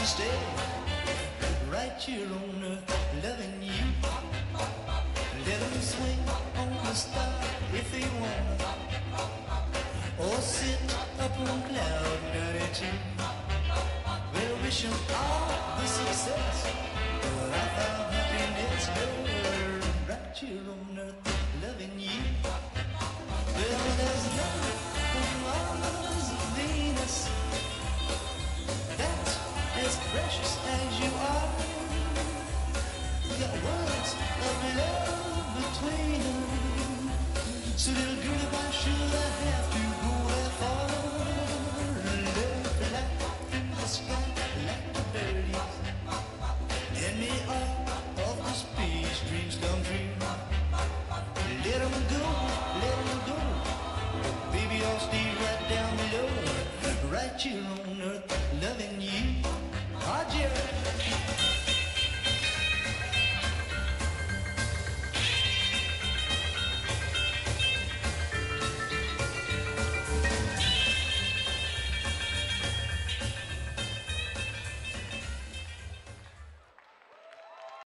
stay right here on earth, loving you. Let them swing on the star if they want, or sit up on cloud 92. We'll wish them all the success, life of happiness, girl, right here on earth, loving you. Well, there's nothing on Mars or Venus that's as precious as you are. Got words of love between them, so little girl, why should I have to go that far? Love like through the sky, like the birdies, and may all of the space dreams come true. Let them go, baby, I'll stay right down below, right here on